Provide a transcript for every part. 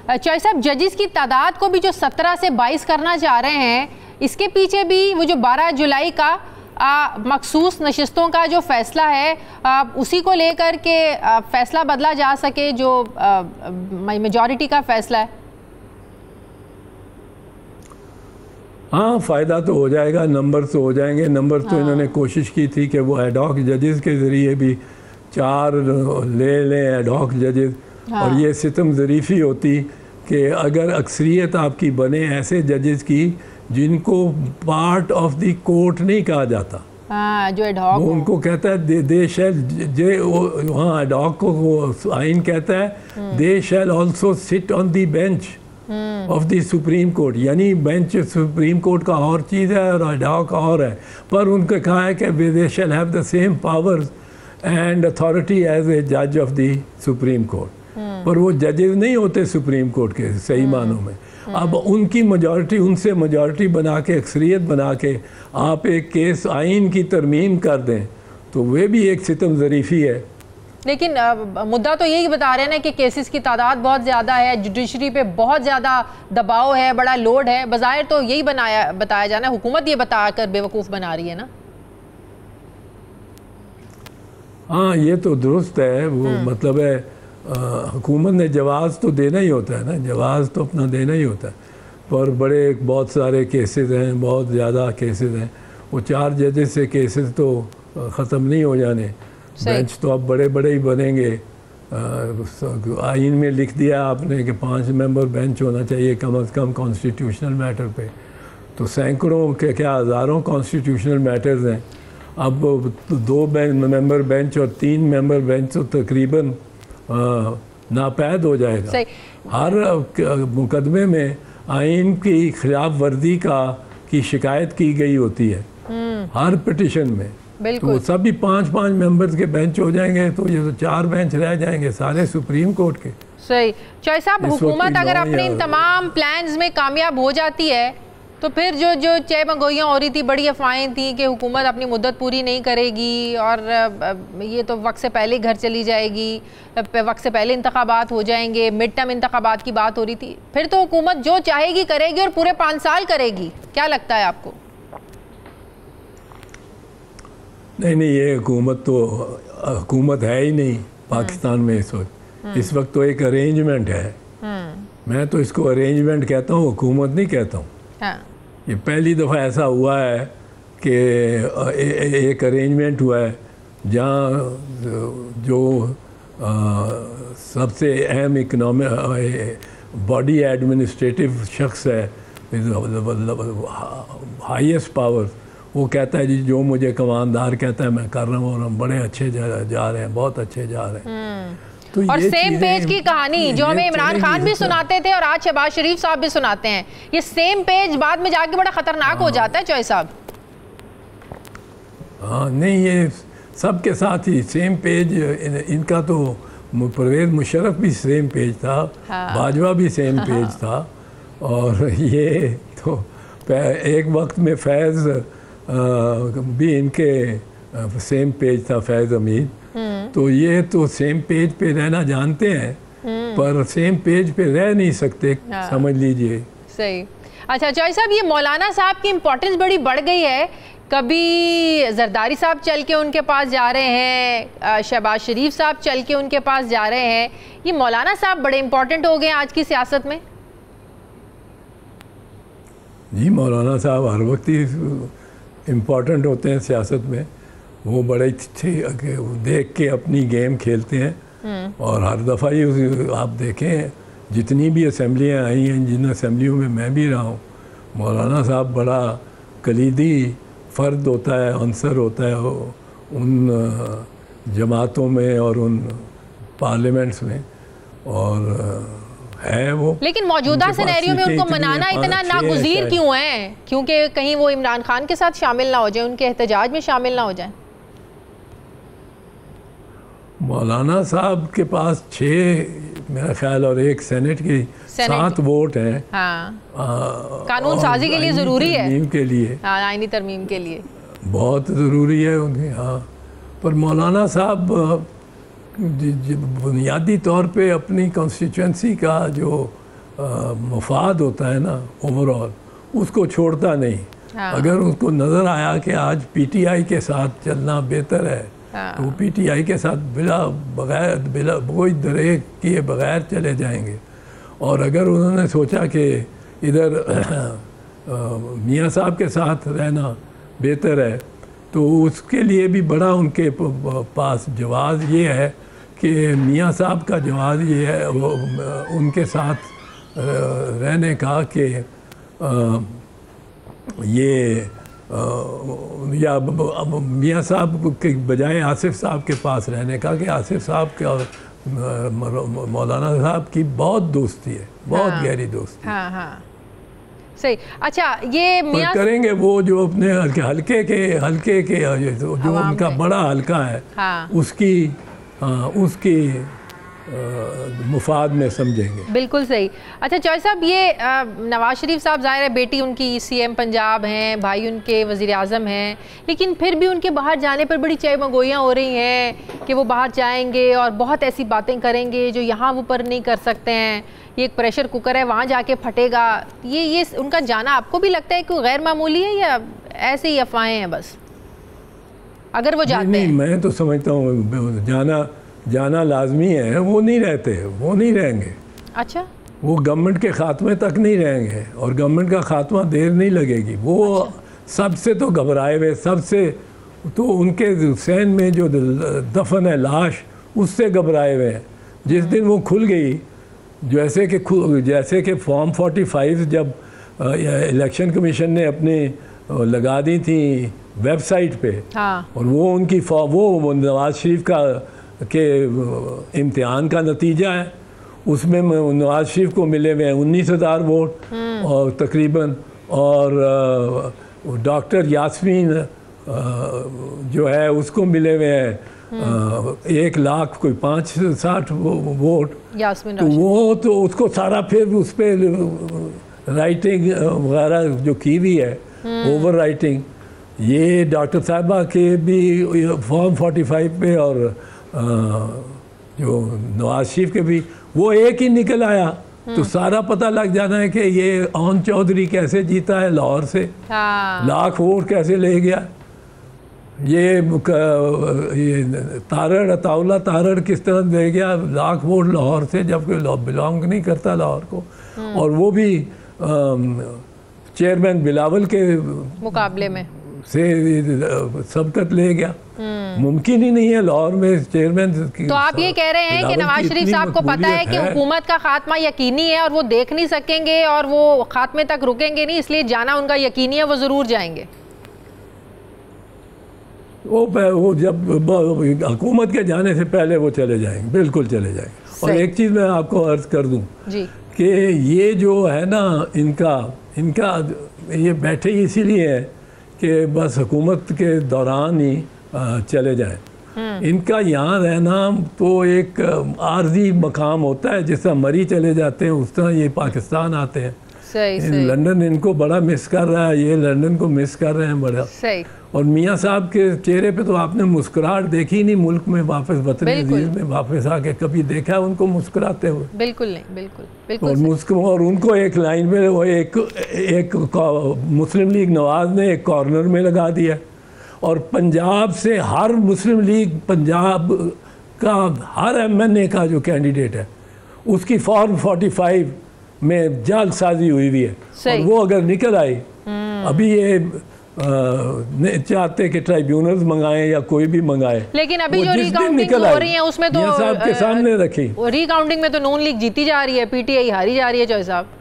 चौधरी साहब, जजेस की तादाद को भी जो 17 से 22 करना चाह रहे हैं, इसके पीछे भी वो जो 12 जुलाई का मखसूस नशिस्तों का जो फैसला है उसी को लेकर के फैसला बदला जा सके, जो मेजॉरिटी का फैसला है। हाँ, फ़ायदा तो हो जाएगा, नंबर तो हो जाएंगे। नंबर तो इन्होंने कोशिश की थी कि वो एडॉक जजेस के ज़रिए भी 4 ले लें एडॉक जजेस। और ये सितम ज़रीफ़ी होती कि अगर अक्सरियत आपकी बने ऐसे जजेस की जिनको पार्ट ऑफ द कोर्ट नहीं कहा जाता, जो एडॉक वो उनको कहता है दे शैल, हाँ एडॉक को वो आइन कहता है they shall also sit on the bench of the supreme court. यानी बेंच सुप्रीम कोर्ट का और चीज़ है और एडॉक और है, पर उनका कहा है कि they shall have the same powers and authority as a जज ऑफ द सुप्रीम कोर्ट। पर वो जजेस नहीं होते सुप्रीम कोर्ट के सही मानों में। अब उनकी मेजॉरिटी, उनसे मेजॉरिटी बना के, अक्सरियत बना के आप एक केस आइन की तरमीम कर दें तो वे भी एक सितम ज़रीफ़ी है। लेकिन मुद्दा तो यही बता रहे हैं ना कि केसेस की तादाद बहुत ज़्यादा है, जुडिशरी पे बहुत ज़्यादा दबाव है, बड़ा लोड है। बज़ाहिर तो यही बताया जाना, हुकूमत ये बताकर बेवकूफ़ बना रही है ना। हाँ, ये तो दुरुस्त है। वो मतलब है हुकूमत ने जवाज़ तो देना ही होता है ना, जवाज़ तो अपना देना ही होता है। पर बड़े बहुत सारे केसेस हैं, बहुत ज़्यादा केसेस हैं। वो 4 जजेस से केसेस तो ख़त्म नहीं हो जाने। बेंच तो अब बड़े बड़े ही बनेंगे। आइन में लिख दिया आपने कि 5 मेंबर बेंच होना चाहिए कम से कम कॉन्स्टिट्यूशनल मैटर पे। तो सैकड़ों के क्या हज़ारों कॉन्स्टिट्यूशनल मैटर्स हैं। अब 2 मेंबर बेंच और 3 मेंबर बेंच तो तकरीबन नापैद हो जाएगा। हर मुकदमे में आइन की खिलाफ वर्दी की शिकायत की गई होती है हर पिटिशन में। तो सभी 5-5 मेंबर्स के बेंच हो जाएंगे तो ये तो 4 बेंच रह जाएंगे सारे सुप्रीम कोर्ट के। सही। चौधरी साहब, हुकूमत अगर अपने इन तमाम प्लान्स में कामयाब हो जाती है तो फिर जो चहमगोइयाँ हो रही थी, बड़ी अफवाहें थी कि हुकूमत अपनी मुद्दत पूरी नहीं करेगी और ये तो वक्त से पहले घर चली जाएगी, वक्त से पहले इंतखाबात हो जाएंगे, मिड टर्म इंतखाबात की बात हो रही थी, फिर तो हुकूमत जो चाहेगी करेगी और पूरे 5 साल करेगी। क्या लगता है आपको? नहीं, ये हुकूमत तो हुकूमत है ही नहीं पाकिस्तान में इस वक्त। इस वक्त तो एक अरेंजमेंट है। मैं तो इसको अरेंजमेंट कहता हूँ, हुकूमत नहीं कहता हूँ। ये पहली दफ़ा ऐसा हुआ है कि एक अरेंजमेंट हुआ है जहाँ जो सबसे अहम इकनॉमिक बॉडी एडमिनिस्ट्रेटिव शख्स है, हाईएस्ट पावर, वो कहता है जी जो मुझे कमांडर कहता है मैं कर रहा हूँ और हम बड़े अच्छे जा रहे हैं, बहुत अच्छे जा रहे हैं। तो और सेम पेज की कहानी जो हमें इमरान खान भी सुनाते थे और आज शहबाज शरीफ साहब भी सुनाते हैं, ये सेम पेज बाद में जाके बड़ा खतरनाक हो जाता है। चौधरी साहब, हाँ नहीं, ये सबके साथ ही सेम पेज। इनका तो परवेज मुशर्रफ भी सेम पेज था, बाजवा भी सेम पेज था, और ये तो एक वक्त में फैज़ भी इनके सेम पेज था, फैज़ अमीन। तो ये तो सेम पेज पे रहना जानते हैं पर सेम पेज पे रह नहीं सकते, समझ लीजिए। सही। अच्छा चौधरी साहब, ये मौलाना साहब की इम्पोर्टेंस बड़ी बढ़ गई है। कभी जरदारी साहब चल के उनके पास जा रहे हैं, शहबाज शरीफ साहब चल के उनके पास जा रहे हैं, ये मौलाना साहब बड़े इम्पोर्टेंट हो गए आज की सियासत में। जी, मौलाना साहब हर वक्त ही इम्पोर्टेंट होते हैं सियासत में। वो बड़े देख के अपनी गेम खेलते हैं और हर दफ़ा ही आप देखें जितनी भी असम्बलियाँ आई हैं, जिन असम्बलियों में मैं भी रहा हूँ, मौलाना साहब बड़ा कलीदी फ़र्द होता है, अंसर होता है उन जमातों में और उन पार्लियामेंट्स में, और है वो। लेकिन मौजूदा सिनेरियो में उनको मनाना इतना नागुज़ीर क्यों है? क्योंकि कहीं वो इमरान खान के साथ शामिल ना हो जाए, उनके एहतजाज में शामिल ना हो जाए। मौलाना साहब के पास 6 मेरा ख्याल और 1 सेनेट की 7 वोट हैं। हाँ। कानून साजी के लिए ज़रूरी है, तरमीम के लिए, हाँ, आईनी तरमीम के लिए बहुत ज़रूरी है उनके। हाँ, पर मौलाना साहब बुनियादी तौर पे अपनी कॉन्स्टिट्यूंसी का जो मफाद होता है ना ओवरऑल, उसको छोड़ता नहीं। हाँ। अगर उसको नज़र आया कि आज पीटीआई के साथ चलना बेहतर है, हाँ। तो वो पीटीआई के साथ बिला कोई दरेक किए बगैर चले जाएंगे। और अगर उन्होंने सोचा कि इधर मियाँ साहब के साथ रहना बेहतर है, तो उसके लिए भी बड़ा उनके पास जवाब ये है कि मियाँ साहब का जवाब ये है वो उनके साथ रहने का कि ये या मियाँ साहब के बजाय आसिफ साहब के पास रहने का, कि आसिफ साहब के और मौलाना साहब की बहुत दोस्ती है, बहुत गहरी दोस्ती। हाँ हाँ सही। अच्छा ये मियाँ करेंगे वो जो अपने हल्के के जो उनका बड़ा हल्का है, हाँ। उसकी मुफाद में समझेंगे। बिल्कुल सही। अच्छा चौधरी साहब, ये नवाज शरीफ साहब ज़ाहिर है बेटी उनकी सीएम पंजाब हैं, भाई उनके वज़ीर आज़म हैं, लेकिन फिर भी उनके बाहर जाने पर बड़ी चहमगोइयाँ हो रही हैं कि वो बाहर जाएंगे और बहुत ऐसी बातें करेंगे जो यहाँ वो पर नहीं कर सकते हैं। ये एक प्रेशर कुकर है, वहाँ जाके फटेगा। ये उनका जाना आपको भी लगता है कि गैर मामूली है या ऐसे ही अफवाहें हैं बस, अगर वो जाते हैं? मैं तो समझता हूँ जाना लाजमी है। वो नहीं रहते, वो नहीं रहेंगे। अच्छा, वो गवर्नमेंट के खात्मे तक नहीं रहेंगे और गवर्नमेंट का खात्मा देर नहीं लगेगी। वो सबसे तो घबराए हुए, सबसे तो उनके हुसैन में जो दफन है लाश, उससे घबराए हुए हैं। जिस दिन वो खुल गई, जैसे कि फॉर्म 45 जब इलेक्शन कमीशन ने अपने लगा दी थी वेबसाइट पे, हाँ। और वो उनकी वो नवाज शरीफ के इम्तिहान का नतीजा है। उसमें नवाज शरीफ को मिले हुए हैं 19,000 वोट और तकरीबन, और डॉक्टर यास्मीन जो है उसको मिले हुए हैं 1,00,000 कोई 5-60 वोट। यास्मीन वो तो उसको सारा फिर उस पर राइटिंग वगैरह जो की हुई है, ओवर राइटिंग, ये डॉक्टर साहबा के भी फॉर्म 45 पे और जो नवाज शरीफ के भी वो एक ही निकल आया। तो सारा पता लग जाना है कि ये ओन चौधरी कैसे जीता है लाहौर से, हाँ। 1,00,000 वोट कैसे ले गया। ये अताउल्ला तारड़ किस तरह ले गया 1,00,000 वोट लाहौर से, जबकि बिलोंग नहीं करता लाहौर को, और वो भी चेयरमैन बिलावल के मुकाबले में से सबकत ले गया। मुमकिन ही नहीं है लाहौर में चेयरमैन। तो आप ये कह रहे हैं कि नवाज शरीफ साहब को पता है कि हुकूमत का खात्मा यकीनी है और वो देख नहीं सकेंगे और वो खात्मे तक रुकेंगे नहीं, इसलिए जाना उनका यकीनी है, वो ज़रूर जाएंगे। वो जब हुकूमत के जाने से पहले वो चले जाएंगे, बिल्कुल चले जाएंगे। और एक चीज़ मैं आपको अर्ज कर दूं कि ये जो है ना इनका ये बैठे इसीलिए है कि बस हुकूमत के दौरान ही चले जाएं। इनका यहाँ रहना तो एक आर्जी मकाम होता है, जिस तरह मरी चले जाते हैं उस तरह ये पाकिस्तान आते हैं। सही। लंदन इनको बड़ा मिस कर रहा है, ये लंदन को मिस कर रहे हैं बड़ा। सही। और मियाँ साहब के चेहरे पे तो आपने मुस्कुराहट देखी नहीं मुल्क में वापस, वतन अजीज में वापस आके कभी देखा उनको मुस्कुराते हुए? बिल्कुल नहीं, बिल्कुल। और उनको एक लाइन में वो एक मुस्लिम लीग नवाज ने एक कॉर्नर में लगा दिया, और पंजाब से हर मुस्लिम लीग पंजाब का हर MNA का जो कैंडिडेट है उसकी फॉर्म 45 में जालसाजी हुई है। और वो अगर निकल आई, अभी ये चाहते कि ट्राइब्यूनल्स मंगाएं या कोई भी मंगाए, लेकिन अभी जो रिकाउंटिंग हो रही है उसमें तो साहब के सामने रखी, रिकाउंटिंग में तो नून लीग जीती जा रही है, PTI हारी जा रही है। चौधरी साहब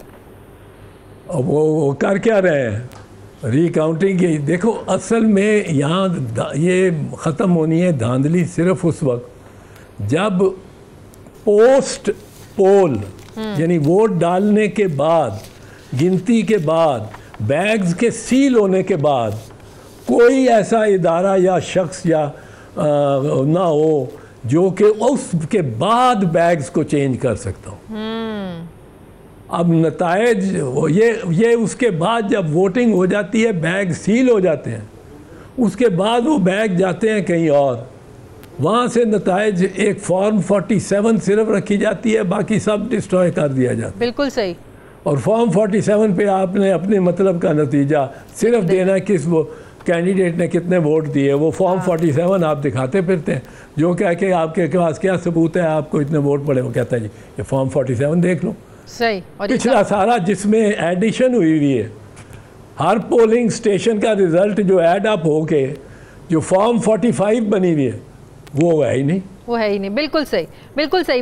वो कर क्या रहे हैं रिकाउंटिंग की? देखो असल में यहाँ ये ख़त्म होनी है धांधली सिर्फ उस वक्त जब पोस्ट पोल यानी वोट डालने के बाद, गिनती के बाद, बैग्स के सील होने के बाद कोई ऐसा इदारा या शख्स या ना हो जो कि उसके बाद बैग्स को चेंज कर सकता हो। अब नतायज ये उसके बाद जब वोटिंग हो जाती है, बैग सील हो जाते हैं, उसके बाद वो बैग जाते हैं कहीं और, वहाँ से नताइज एक फॉर्म 47 सिर्फ रखी जाती है, बाकी सब डिस्ट्रॉय कर दिया जाता है। बिल्कुल सही। और फॉर्म 47 पे आपने अपने मतलब का नतीजा सिर्फ देना है किस वो कैंडिडेट ने कितने वोट दिए, वो फॉर्म 47 आप दिखाते फिरते हैं, जो कह के आपके पास क्या सबूत है आपको इतने वोट पड़े, वो कहता है जी ये फॉर्म 47 देख लो। सही। और पिछला सारा जिसमें एडिशन हुई हुई है, हर पोलिंग स्टेशन का रिजल्ट जो ऐड अप होके जो फॉर्म 45 बनी हुई है वो है ही नहीं, वो है ही नहीं। बिल्कुल सही, बिल्कुल सही।